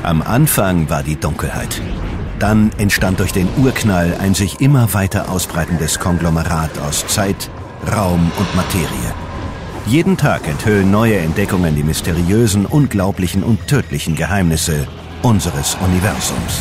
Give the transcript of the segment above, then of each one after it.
Am Anfang war die Dunkelheit. Dann entstand durch den Urknall ein sich immer weiter ausbreitendes Konglomerat aus Zeit, Raum und Materie. Jeden Tag enthüllen neue Entdeckungen die mysteriösen, unglaublichen und tödlichen Geheimnisse unseres Universums.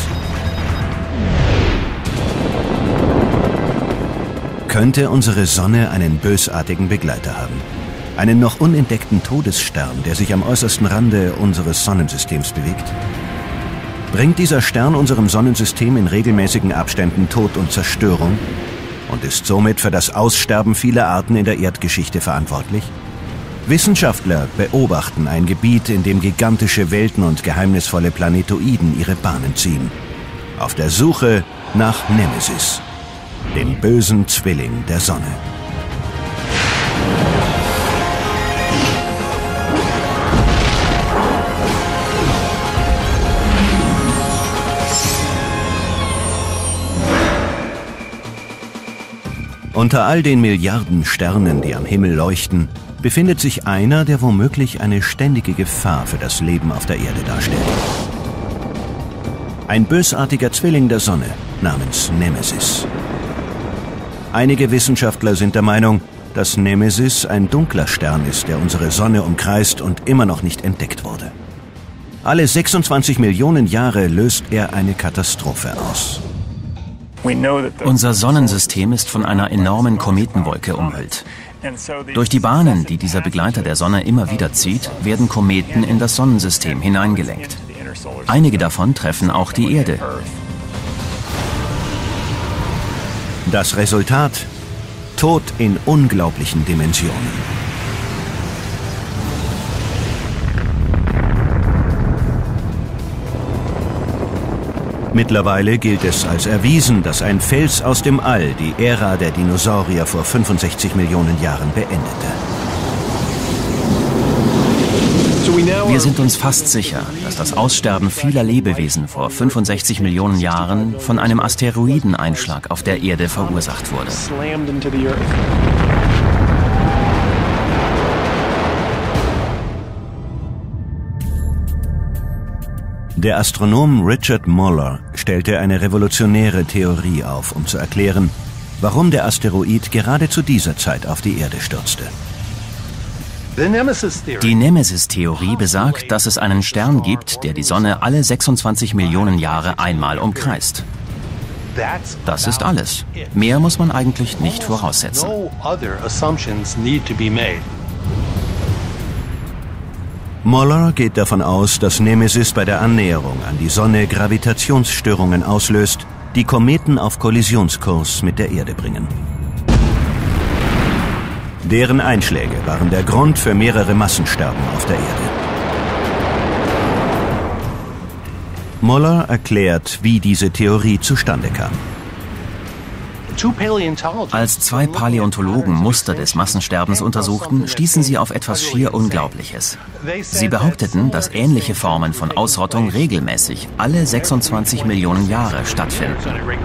Könnte unsere Sonne einen bösartigen Begleiter haben? Einen noch unentdeckten Todesstern, der sich am äußersten Rande unseres Sonnensystems bewegt? Bringt dieser Stern unserem Sonnensystem in regelmäßigen Abständen Tod und Zerstörung und ist somit für das Aussterben vieler Arten in der Erdgeschichte verantwortlich? Wissenschaftler beobachten ein Gebiet, in dem gigantische Welten und geheimnisvolle Planetoiden ihre Bahnen ziehen. Auf der Suche nach Nemesis, dem bösen Zwilling der Sonne. Unter all den Milliarden Sternen, die am Himmel leuchten, befindet sich einer, der womöglich eine ständige Gefahr für das Leben auf der Erde darstellt. Ein bösartiger Zwilling der Sonne namens Nemesis. Einige Wissenschaftler sind der Meinung, dass Nemesis ein dunkler Stern ist, der unsere Sonne umkreist und immer noch nicht entdeckt wurde. Alle 26 Millionen Jahre löst er eine Katastrophe aus. Unser Sonnensystem ist von einer enormen Kometenwolke umhüllt. Durch die Bahnen, die dieser Begleiter der Sonne immer wieder zieht, werden Kometen in das Sonnensystem hineingelenkt. Einige davon treffen auch die Erde. Das Resultat? Tod in unglaublichen Dimensionen. Mittlerweile gilt es als erwiesen, dass ein Fels aus dem All die Ära der Dinosaurier vor 65 Millionen Jahren beendete. Wir sind uns fast sicher, dass das Aussterben vieler Lebewesen vor 65 Millionen Jahren von einem Asteroideneinschlag auf der Erde verursacht wurde. Der Astronom Richard Muller stellte eine revolutionäre Theorie auf, um zu erklären, warum der Asteroid gerade zu dieser Zeit auf die Erde stürzte. Die Nemesis-Theorie besagt, dass es einen Stern gibt, der die Sonne alle 26 Millionen Jahre einmal umkreist. Das ist alles. Mehr muss man eigentlich nicht voraussetzen. Muller geht davon aus, dass Nemesis bei der Annäherung an die Sonne Gravitationsstörungen auslöst, die Kometen auf Kollisionskurs mit der Erde bringen. Deren Einschläge waren der Grund für mehrere Massensterben auf der Erde. Muller erklärt, wie diese Theorie zustande kam. Als zwei Paläontologen Muster des Massensterbens untersuchten, stießen sie auf etwas schier Unglaubliches. Sie behaupteten, dass ähnliche Formen von Ausrottung regelmäßig alle 26 Millionen Jahre stattfinden.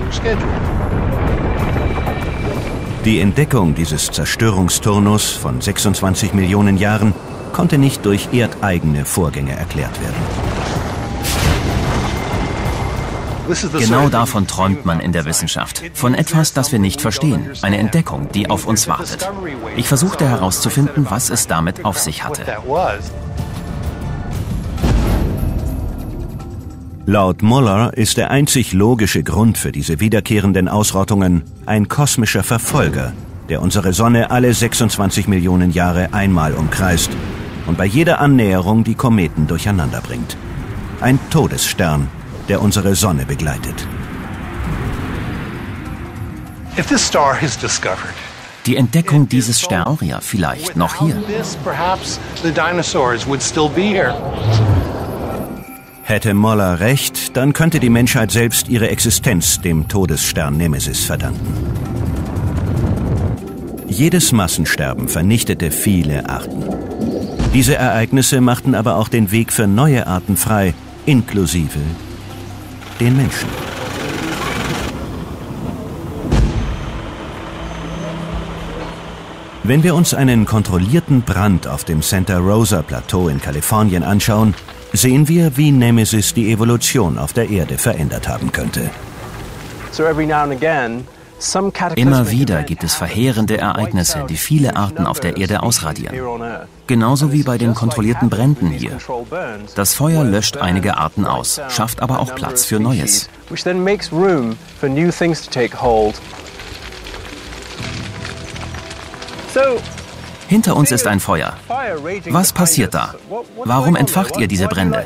Die Entdeckung dieses Zerstörungsturnus von 26 Millionen Jahren konnte nicht durch erdeigene Vorgänge erklärt werden. Genau davon träumt man in der Wissenschaft. Von etwas, das wir nicht verstehen. Eine Entdeckung, die auf uns wartet. Ich versuchte herauszufinden, was es damit auf sich hatte. Laut Muller ist der einzig logische Grund für diese wiederkehrenden Ausrottungen ein kosmischer Verfolger, der unsere Sonne alle 26 Millionen Jahre einmal umkreist und bei jeder Annäherung die Kometen durcheinander bringt. Ein Todesstern, der unsere Sonne begleitet. Die Entdeckung dieses Sterns, ja, vielleicht noch hier. Hätte Muller recht, dann könnte die Menschheit selbst ihre Existenz dem Todesstern Nemesis verdanken. Jedes Massensterben vernichtete viele Arten. Diese Ereignisse machten aber auch den Weg für neue Arten frei, inklusive den Menschen. Wenn wir uns einen kontrollierten Brand auf dem Santa Rosa Plateau in Kalifornien anschauen, sehen wir, wie Nemesis die Evolution auf der Erde verändert haben könnte. Immer wieder gibt es verheerende Ereignisse, die viele Arten auf der Erde ausradieren. Genauso wie bei den kontrollierten Bränden hier. Das Feuer löscht einige Arten aus, schafft aber auch Platz für Neues. Hinter uns ist ein Feuer. Was passiert da? Warum entfacht ihr diese Brände?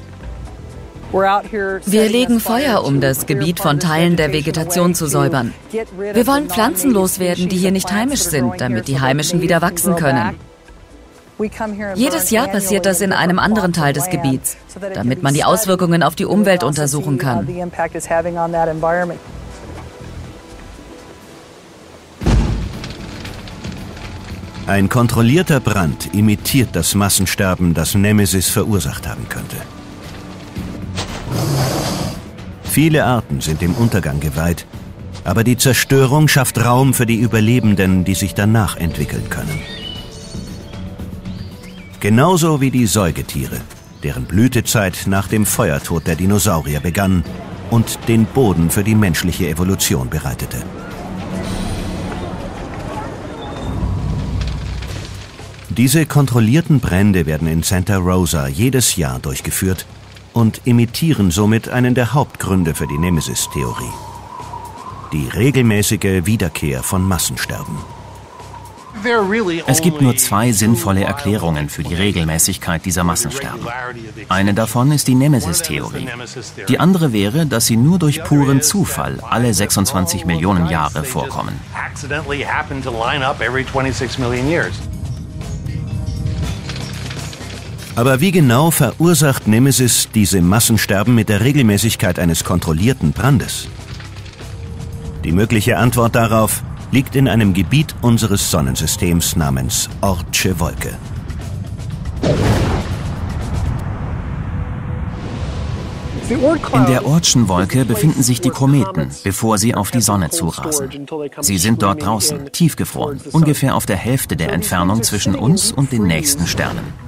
Wir legen Feuer, um das Gebiet von Teilen der Vegetation zu säubern. Wir wollen Pflanzen loswerden, die hier nicht heimisch sind, damit die heimischen wieder wachsen können. Jedes Jahr passiert das in einem anderen Teil des Gebiets, damit man die Auswirkungen auf die Umwelt untersuchen kann. Ein kontrollierter Brand imitiert das Massensterben, das Nemesis verursacht haben könnte. Viele Arten sind dem Untergang geweiht, aber die Zerstörung schafft Raum für die Überlebenden, die sich danach entwickeln können. Genauso wie die Säugetiere, deren Blütezeit nach dem Feuertod der Dinosaurier begann und den Boden für die menschliche Evolution bereitete. Diese kontrollierten Brände werden in Santa Rosa jedes Jahr durchgeführt und imitieren somit einen der Hauptgründe für die Nemesis-Theorie: die regelmäßige Wiederkehr von Massensterben. Es gibt nur zwei sinnvolle Erklärungen für die Regelmäßigkeit dieser Massensterben. Eine davon ist die Nemesis-Theorie. Die andere wäre, dass sie nur durch puren Zufall alle 26 Millionen Jahre vorkommen. Aber wie genau verursacht Nemesis diese Massensterben mit der Regelmäßigkeit eines kontrollierten Brandes? Die mögliche Antwort darauf liegt in einem Gebiet unseres Sonnensystems namens Oortsche Wolke. In der Oortschen Wolke befinden sich die Kometen, bevor sie auf die Sonne zurasen. Sie sind dort draußen, tiefgefroren, ungefähr auf der Hälfte der Entfernung zwischen uns und den nächsten Sternen.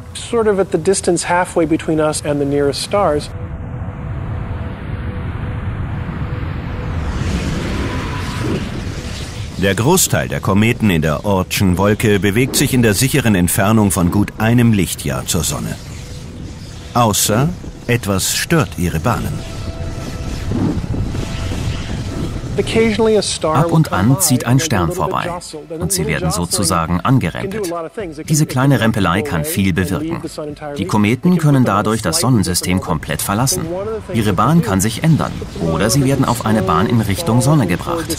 Der Großteil der Kometen in der Oortschen Wolke bewegt sich in der sicheren Entfernung von gut einem Lichtjahr zur Sonne. Außer etwas stört ihre Bahnen. Ab und an zieht ein Stern vorbei und sie werden sozusagen angerempelt. Diese kleine Rempelei kann viel bewirken. Die Kometen können dadurch das Sonnensystem komplett verlassen. Ihre Bahn kann sich ändern oder sie werden auf eine Bahn in Richtung Sonne gebracht.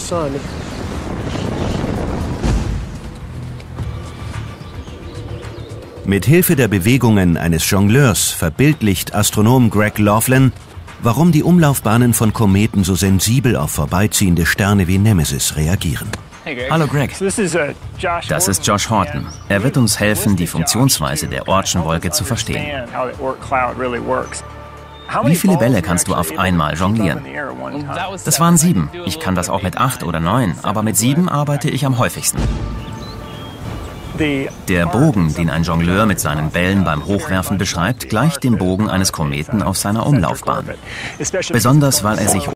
Mit Hilfe der Bewegungen eines Jongleurs verbildlicht Astronom Greg Laughlin, warum die Umlaufbahnen von Kometen so sensibel auf vorbeiziehende Sterne wie Nemesis reagieren. Hallo Greg, das ist Josh Horton. Er wird uns helfen, die Funktionsweise der Oortschen Wolke zu verstehen. Wie viele Bälle kannst du auf einmal jonglieren? Das waren 7. Ich kann das auch mit 8 oder 9, aber mit 7 arbeite ich am häufigsten. Der Bogen, den ein Jongleur mit seinen Bällen beim Hochwerfen beschreibt, gleicht dem Bogen eines Kometen auf seiner Umlaufbahn. Besonders, weil er sich